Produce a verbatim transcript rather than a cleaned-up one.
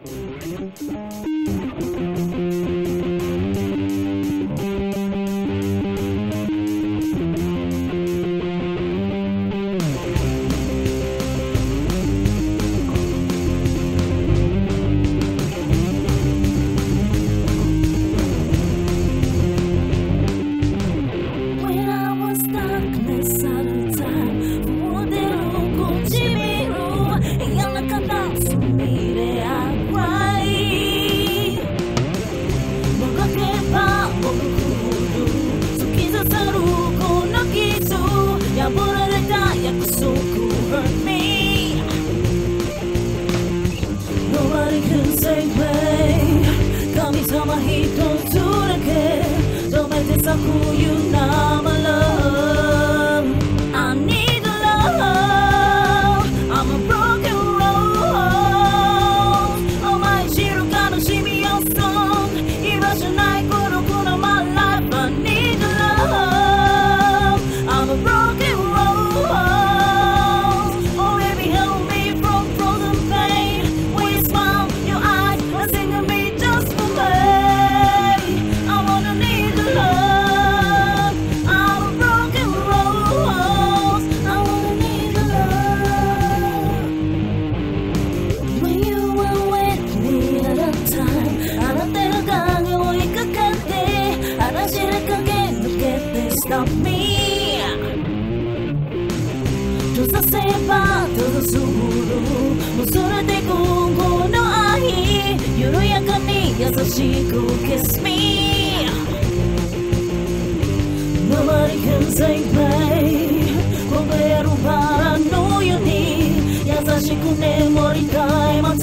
Who you now my love, I need love. I'm a broken rose. Oh my shiro kanoshimi your song. Irrational孤独な my life. I need love. I'm a broken rose. Oh baby help me from frozen pain. When you smile, your eyes are singing me just for me. I wanna need the love. Stop me 閉ざせば閉ざすほどもうそれで今後の愛緩やかに優しく Kiss me Nobody can save me 焦げるバラのように優しく眠りたい街